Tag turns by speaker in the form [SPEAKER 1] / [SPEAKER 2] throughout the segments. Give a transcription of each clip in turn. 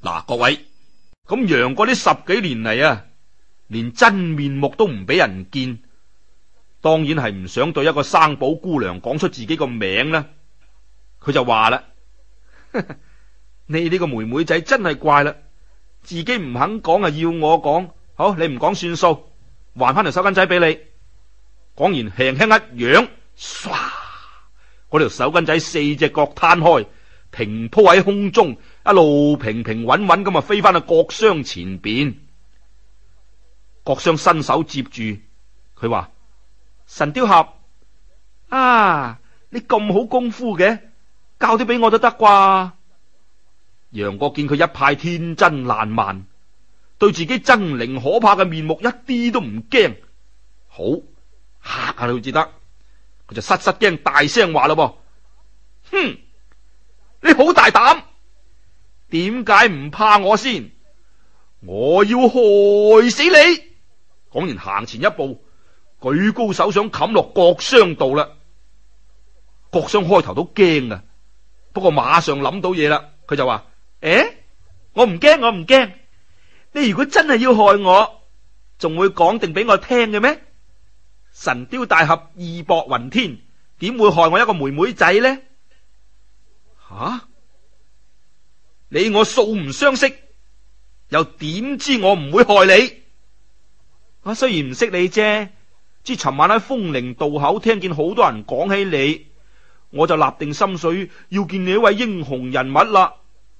[SPEAKER 1] 嗱，各位，咁楊過呢10幾年嚟啊，連真面目都唔俾人見，當然係唔想對一個生寶姑娘講出自己個名啦。佢就話啦：你呢個妹妹仔真係怪啦，自己唔肯講啊，要我講。好，你唔講算數，還翻條手巾仔俾你。講完輕輕一揚，唰，嗰條手巾仔4隻角攤開，平鋪喺空中，一路平平穩穩咁啊飛翻去郭襄前邊。郭襄伸手接住，佢話：神雕俠啊，你咁好功夫嘅，教啲俾我都得啩。楊過見佢一派天真爛漫，對自己猙獰可怕嘅面目一啲都唔驚，好嚇下佢至得。佢就失驚，大聲話咯噃：哼，你好大膽，點解唔怕我先？我要害死你！講完行前一步，舉高手想冚落郭襄度啦。郭襄開頭都驚啊，不過馬上諗到嘢啦，佢就話：我唔驚，我唔驚。你如果真係要害我，仲會講定俾我聽嘅咩？神雕大俠義薄雲天，點會害我一個妹妹仔呢？吓，你我素唔相識，又點知我唔會害你？我雖然唔識你啫，知尋晚喺風陵渡口聽見好多人講起你，我就立定心水要見你一位英雄人物啦。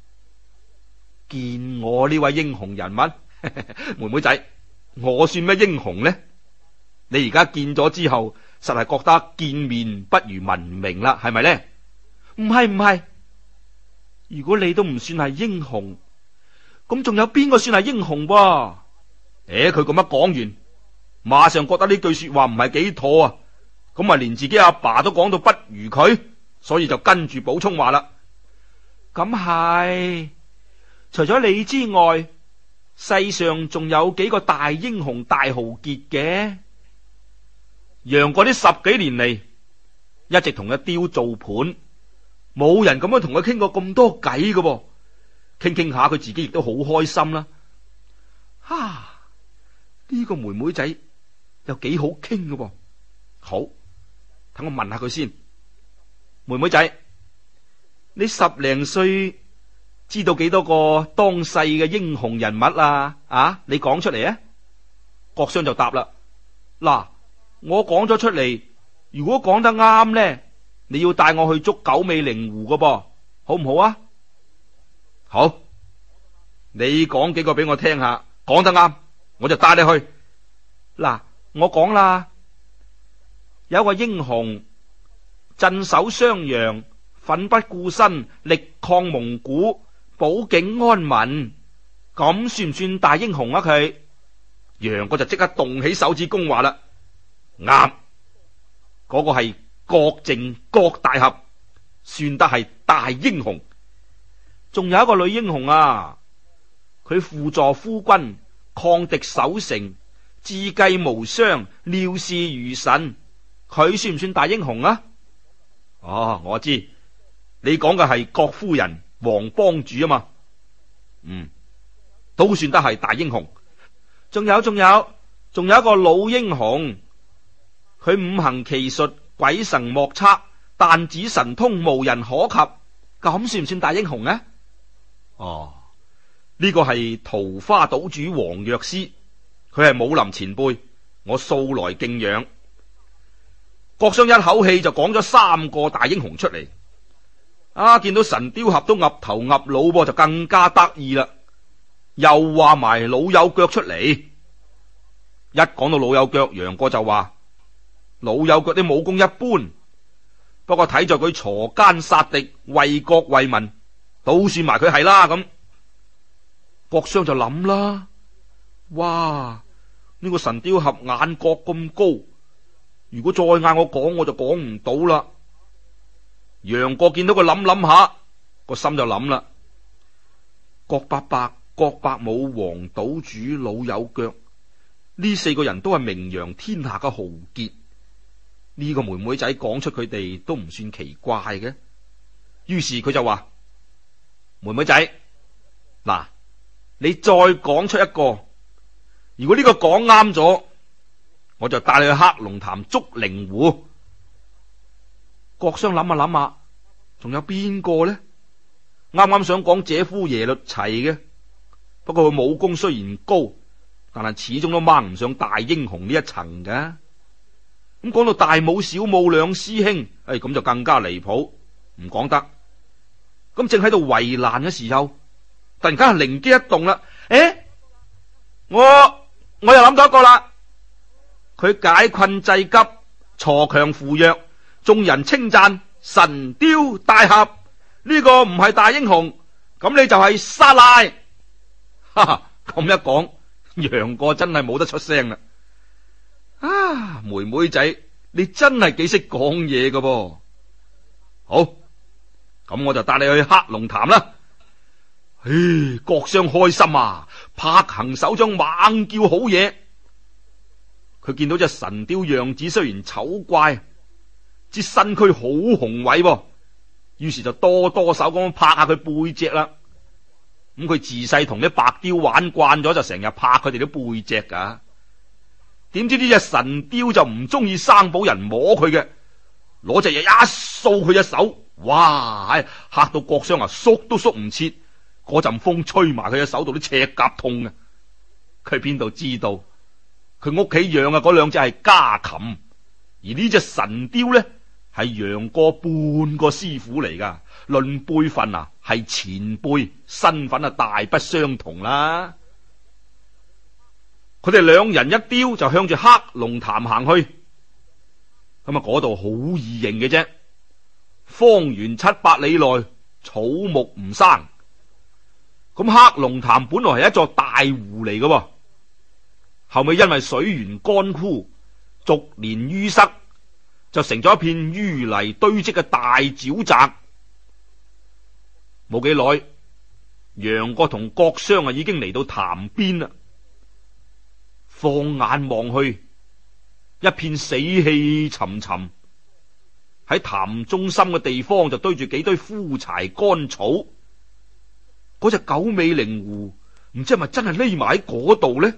[SPEAKER 1] 見我呢位英雄人物，妹妹仔，我算咩英雄呢？你而家見咗之後，實係覺得見面不如聞名啦，係咪呢？唔係唔係，如果你都唔算係英雄，咁仲有邊個算係英雄噃？佢咁樣講完，馬上覺得呢句說話唔係幾妥啊！咁啊，連自己阿爸都講到不如佢，所以就跟住補充話啦：咁係，除咗你之外，世上仲有幾個大英雄大豪傑嘅。楊過呢10幾年嚟，一直同阿雕做伴，冇人咁樣同佢傾過咁多偈㗎噃。傾傾下，佢自己亦都好開心啦。呢個妹妹仔又幾好傾㗎噃。好，等我問下佢先。妹妹仔，你10零歲，知道幾多個當世嘅英雄人物啊？你講出嚟啊！郭襄就答啦：嗱，我講咗出嚟，如果講得啱呢，你要帶我去捉九尾靈狐㗎噃，好唔好啊？好，你講幾個俾我聽下，講得啱，我就帶你去。嗱，我講啦，有一個英雄鎮守襄陽，奮不顧身，力抗蒙古，保境安民，咁算唔算大英雄啊？佢楊過就即刻動起手指公話啦：啱，嗰個係郭靖，郭大俠，算得係大英雄。仲有一個女英雄啊，佢輔助夫君，抗敵守城，智計無雙，料事如神，佢算唔算大英雄啊？我知你講嘅係郭夫人王幫主啊嘛。都算得係大英雄。仲有一個老英雄，佢五行奇術鬼神莫測，彈指神通無人可及，咁算唔算大英雄呢？呢個係桃花島主黃藥師，佢係武林前輩，我素來敬仰。郭襄一口氣就講咗3個大英雄出嚟。見到神雕俠都岌頭岌腦噃，就更加得意啦。又話埋老友腳出嚟。一講到老友腳，楊過就話老友腳啲武功一般，不過睇在佢鋤奸殺敵，為國為民，都算埋佢係啦。咁郭襄就諗啦，哇，呢個神雕俠眼角咁高，如果再嗌我講，我就講唔到啦。楊過見到佢諗下，個心就諗啦：郭伯伯、郭伯母、黃島主、老友腳，呢4個人都係名揚天下嘅豪傑。呢個妹妹仔講出佢哋都唔算奇怪嘅。於是佢就話：妹妹仔， 嗱，你再講出一個，如果呢個講啱咗，我就帶你去黑龍潭竹靈湖。郭襄諗下諗下，仲有邊個呢？啱啱想講姐夫耶律齊嘅，不過佢武功雖然高，但係始終都掹唔上大英雄呢一層嘅。咁講到大武小武兩師兄，咁就更加離譜，唔講得。咁正喺度為難嘅時候，突然間係靈機一動啦，我又諗到一個啦。佢解困濟急，鋤強扶弱，眾人稱讚神雕大俠，呢個唔係大英雄，咁你就係沙賴。哈哈，咁一講，楊過真係冇得出聲啦。啊，妹妹仔，你真係幾識講嘢噶噃。好，咁我就帶你去黑龍潭啦。郭襄開心啊，拍行手掌猛叫好嘢。佢見到隻神雕樣子雖然醜怪，之身軀好雄偉喎，於是就多多手咁拍下佢背脊啦。咁佢自細同啲白雕玩慣咗，就成日拍佢哋啲背脊噶。點知呢隻神雕就唔中意生保人摸佢嘅，攞隻嘢一掃佢隻手，哇！嚇到郭襄啊，縮都縮唔切。嗰陣風吹埋佢隻手度，啲赤甲痛啊！佢邊度知道佢屋企養嘅嗰兩隻係家禽，而呢隻神雕呢係楊過半個師傅嚟噶，論輩分啊係前輩，身份啊大不相同啦。佢哋兩人一雕就向住黑龍潭行去，咁啊嗰度好易認嘅啫，方圓700里內草木唔生。咁黑龍潭本來係一座大湖嚟嘅，後尾因為水源乾枯，逐年淤塞，就成咗一片淤泥堆積嘅大沼澤。冇幾耐，楊過同郭襄啊已經嚟到潭邊啦。放眼望去，一片死氣沉沉。喺潭中心嘅地方就堆住幾堆枯柴乾草。嗰隻九尾靈狐唔知係咪真係匿埋喺嗰度呢？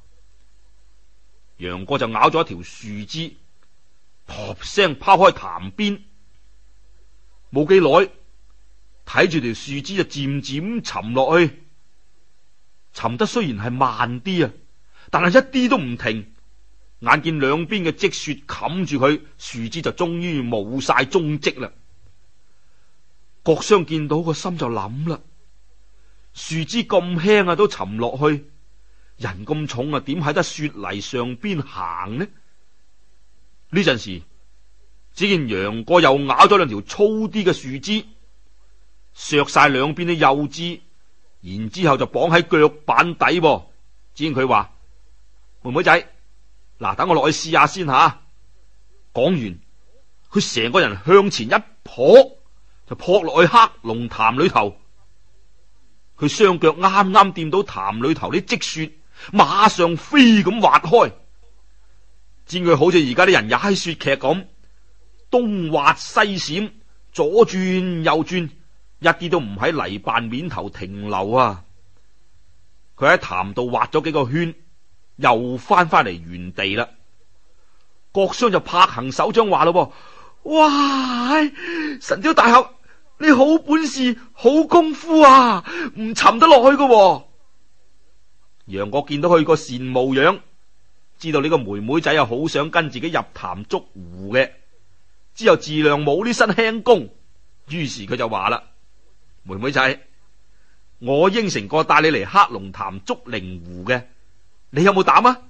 [SPEAKER 1] 楊過就咬咗一條樹枝，噗聲拋開潭邊。冇幾耐，睇住條樹枝就漸漸沉落去，沉得雖然係慢啲啊，但係一啲都唔停。眼見兩邊嘅積雪冚住佢，樹枝就終於冇晒蹤跡啦。郭襄見到個心就諗啦。樹枝咁輕啊，都沉落去，人咁重啊，點喺得雪泥上邊行呢？呢陣時，只見楊過又咬咗兩條粗啲嘅樹枝，削晒兩邊啲幼枝，然之後就綁喺腳板底。只見佢話：妹妹仔，嗱，等我落去試下先吓。講完，佢成個人向前一撲，就撲落去黑龍潭裏頭。佢雙腳啱啱掂到潭裏頭啲積雪，馬上飛咁滑開。見佢好似而家啲人踩雪屐咁，東滑西閃，左轉右轉，一啲都唔喺泥瓣面頭停留啊！佢喺潭度滑咗幾個圈，又翻嚟原地啦。郭襄就拍行手掌話咯：哇！神雕大俠，你好本事，好功夫啊，唔沉得落去噶。楊過見到佢個羨慕樣，知道呢個妹妹仔又好想跟自己入潭捉狐嘅，之後自量冇呢身輕功，於是佢就話啦：妹妹仔，我應承過帶你嚟黑龍潭捉靈狐嘅，你有冇膽啊？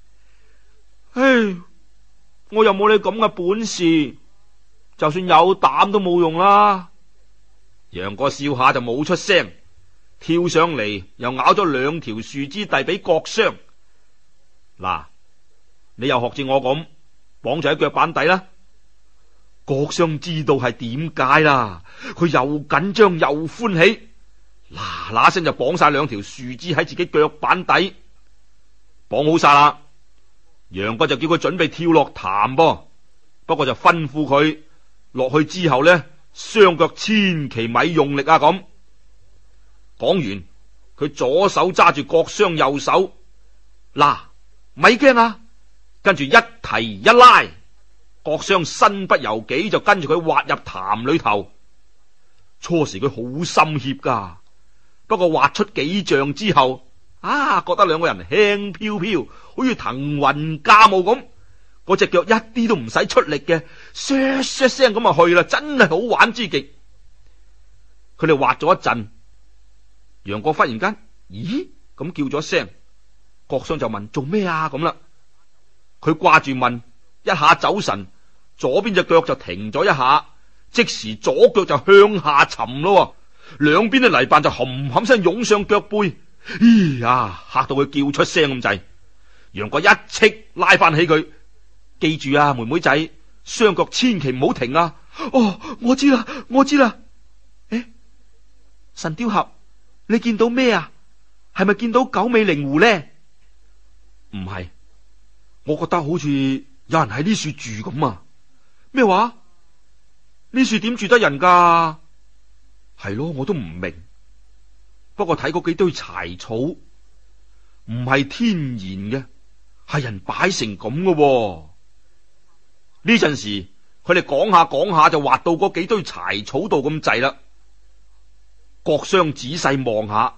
[SPEAKER 1] 我又冇你咁嘅本事，就算有膽都冇用啦。楊過笑下就冇出聲，跳上嚟又咬咗兩條樹枝遞俾郭襄。嗱，你又學似我咁綁住喺腳板底啦。郭襄知道係點解啦，佢又緊張又歡喜，嗱嗱聲就綁晒兩條樹枝喺自己腳板底，綁好晒啦。楊過就叫佢準備跳落潭噃，不過就吩咐佢落去之後呢，雙腳千祈咪用力啊！咁講完， 佢左手揸住郭襄右手，嗱，咪驚啊！跟住一提一拉，郭襄身不由己就跟住佢滑入潭裏頭。初時佢好心怯噶，不過滑出幾丈之後，覺得兩個人輕飄飄，好似騰雲駕霧咁。嗰隻腳一啲都唔使出力嘅，唰唰聲咁啊去啦，真係好玩之極。佢哋滑咗一陣，楊過忽然間，咦咁叫咗聲，郭襄就問做咩啊咁啦。佢掛住問，一下走神，左邊隻腳就停咗一下，即時左腳就向下沉咯，兩邊嘅泥扮就冚冚聲湧上腳背，咦呀嚇到佢叫出聲咁滯。楊過一戚拉翻起佢，記住啊，妹妹仔，雙腳千祈唔好停啊！哦，我知啦，我知啦。誒，神雕俠，你見到咩啊？係咪見到九尾靈狐呢？唔係，我覺得好似有人喺呢樹住咁啊！咩話？呢樹點住得人噶？係咯，我都唔明。不過睇嗰幾堆柴草，唔係天然嘅，係人擺成咁嘅喎。呢陣時，佢哋講下講下就滑到嗰幾堆柴草度咁滯啦。郭襄仔細望下，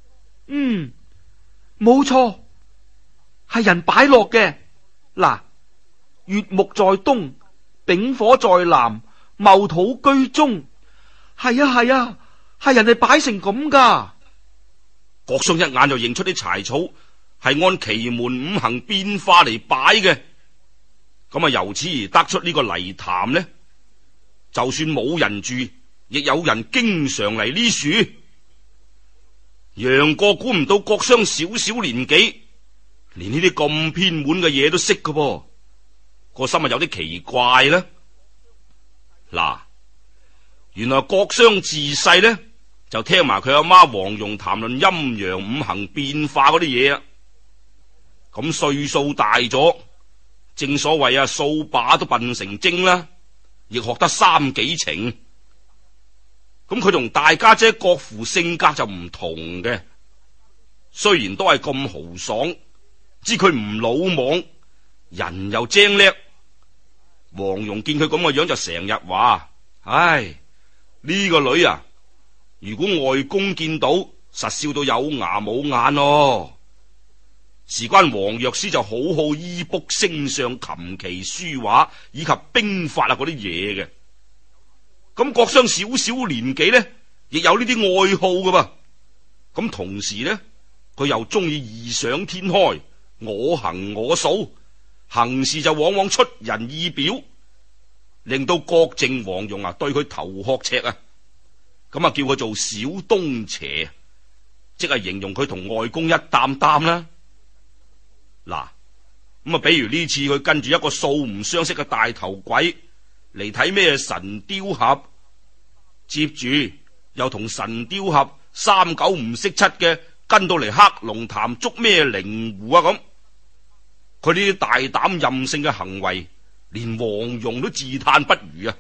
[SPEAKER 1] 冇錯，係人擺落嘅。嗱，月木在東，丙火在南，戊土居中。係啊係啊，係人哋擺成咁噶。郭襄一眼就認出啲柴草係按奇門五行變化嚟擺嘅。咁由此而得出呢個泥潭呢，就算冇人住，亦有人經常嚟呢樹。楊過估唔到郭襄小小年紀，連呢啲咁偏門嘅嘢都識噶噃，個心有啲奇怪啦。嗱，原來郭襄自細呢就聽埋佢阿媽黃蓉談論陰陽五行變化嗰啲嘢啊，咁歲數大咗。正所謂掃把都笨成精啦，亦學得三幾情。咁佢同大家姐郭芙性格就唔同嘅，雖然都係咁豪爽，知佢唔魯莽，人又精叻。黃蓉見佢咁嘅樣就成日話：唉，呢個女啊，如果外公見到，實笑到有牙冇眼咯。事關黃藥師就好好醫卜星相、琴棋書畫以及兵法嗰啲嘢嘅。咁郭襄少少年紀呢，亦有呢啲愛好噶噃。咁同時呢，佢又中意異想天開，我行我素，行事就往往出人意表，令到郭靖、黃蓉對佢頭殼赤啊。咁叫佢做小東邪，即係形容佢同外公一擔擔啦。嗱，咁比如呢次佢跟住一個素唔相識嘅大頭鬼嚟睇咩神雕俠，接住又同神雕俠三九唔識七嘅跟到嚟黑龍潭捉咩靈狐啊咁。佢呢啲大膽任性嘅行為，連黃蓉都自嘆不如啊！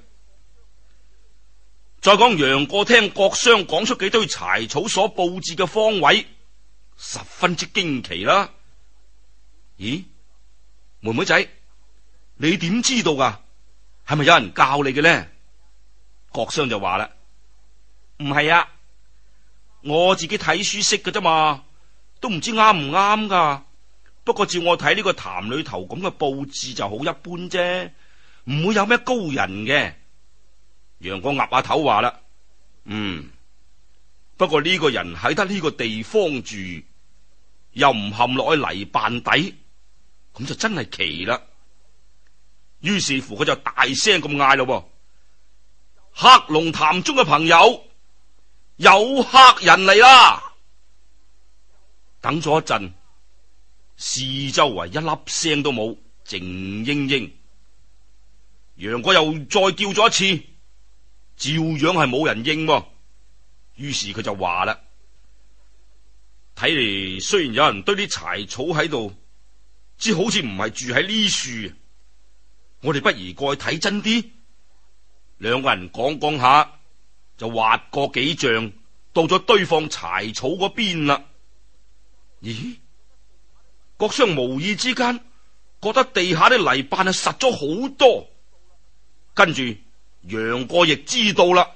[SPEAKER 1] 再講楊過聽郭襄講出幾堆柴草所布置嘅方位，十分之驚奇啦。咦，妹妹仔，你點知道噶？係咪有人教你嘅呢？郭襄就話啦，唔係啊，我自己睇書識嘅啫嘛，都唔知啱唔啱噶。不過照我睇呢個潭裏頭咁嘅布置就好一般啫，唔會有咩高人嘅。楊過岌下頭話啦，不過呢個人喺得呢個地方住，又唔陷落去泥扮底，咁就真係奇啦。於是乎佢就大聲咁嗌咯，黑龍潭中嘅朋友，有客人嚟啦！等咗一陣，四周圍一粒聲都冇，靜英英。楊過又再叫咗一次，照樣係冇人應。於是佢就話啦，睇嚟雖然有人堆啲柴草喺度，只好似唔係住喺呢樹，我哋不如過去睇真啲。兩個人講講下，就滑過幾丈， 到咗堆放柴草嗰邊啦。咦？郭襄無意之間覺得地下啲泥板係實咗好多，跟住楊過亦知道啦。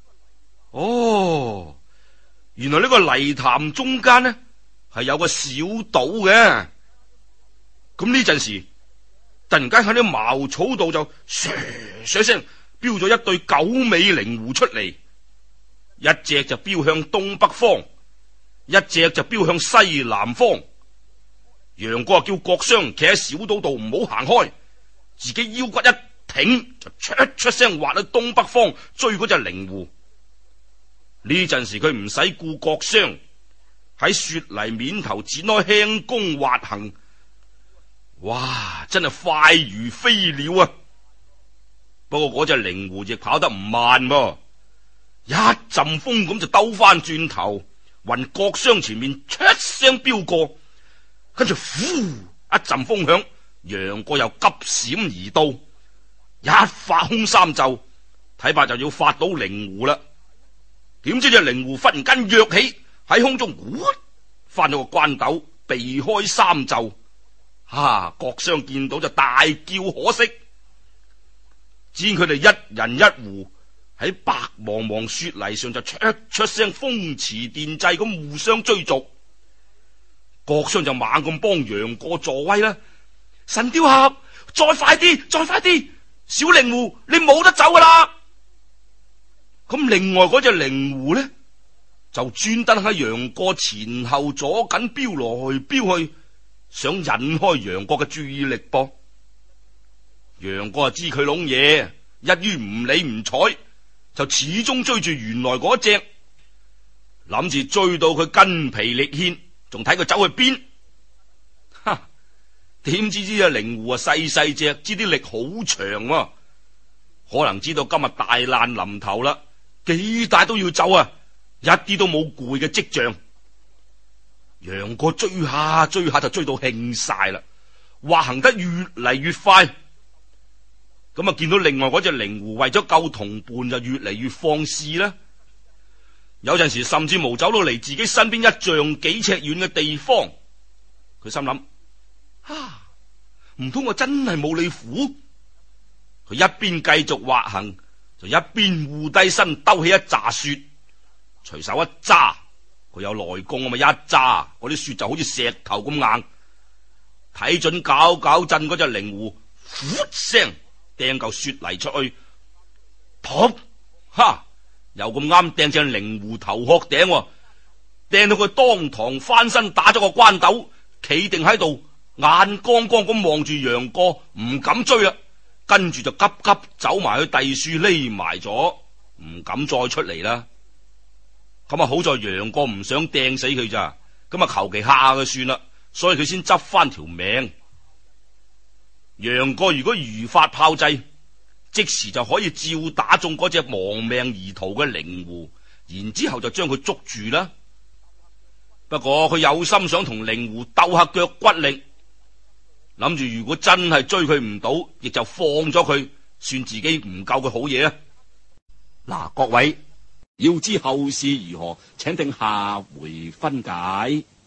[SPEAKER 1] 哦，原來呢個泥潭中間呢係有個小島嘅。咁呢陣時，突然間喺啲茅草度就唰唰聲飆咗一對九尾靈狐出嚟，一隻就飆向東北方，一隻就飆向西南方。楊過叫郭襄企喺小島度唔好行開，自己腰骨一挺就出聲滑去東北方追嗰隻靈狐。呢陣時佢唔使顧郭襄，喺雪泥面頭展開輕功滑行，哇！真係快如飛鳥啊！不過嗰隻靈狐亦跑得唔慢噃，一陣風咁就兜翻轉頭，雲郭襄前面出聲飆過，跟住呼一陣風響，楊過又急閃而到，一發空三袖，睇怕就要發到靈狐啦。點知隻靈狐忽然間躍起喺空中，翻咗個關斗，避開三袖。郭襄見到就大叫可惜。只見佢哋一人一狐喺白茫茫雪泥上就出聲風馳電掣咁互相追逐。郭襄就猛咁幫楊過助威啦，神雕俠，再快啲，再快啲，小靈狐你冇得走噶啦！咁另外嗰隻靈狐呢，就專登喺楊過前後左緊飆來飆去，想引開楊過嘅注意力噃。楊過就知佢攏嘢，一於唔理唔睬，就始終追住原來嗰隻，諗住追到佢筋疲力竭，仲睇佢走去邊。點知隻靈狐啊細細隻，知啲力好長啊，可能知道今日大難臨頭啦，幾大都要走啊，一啲都冇攰嘅跡象。楊過追下追下就追到興晒啦，滑行得越嚟越快。咁啊見到另外嗰隻靈狐為咗救同伴就越嚟越放肆啦，有陣時甚至無走到離自己身邊一丈幾尺遠嘅地方。佢心諗，唔通我真係冇你苦？佢一邊繼續滑行，就一邊護低身兜起一紮雪，隨手一揸，佢有內功啊嘛，一揸嗰啲雪就好似石頭咁硬。睇準搞震嗰隻靈狐，呼聲掟嚿雪泥出去，噗！又咁啱掟正靈狐頭殼頂，掟到佢當堂翻身打咗個關斗，企定喺度，眼光光咁望住楊過，唔敢追啦。跟住就急急走埋去地樹匿埋咗，唔敢再出嚟啦。咁啊好在楊過唔想掟死佢咋，咁啊求其嚇下佢算啦，所以佢先執翻條命。楊過如果如法炮製，即時就可以照打中嗰隻亡命而逃嘅靈狐，然之後就將佢捉住啦。不過佢有心想同靈狐鬥下腳骨力，諗住如果真係追佢唔到，亦就放咗佢，算自己唔夠佢好嘢啊！
[SPEAKER 2] 嗱，各位要知後事如何，請聽下回分解。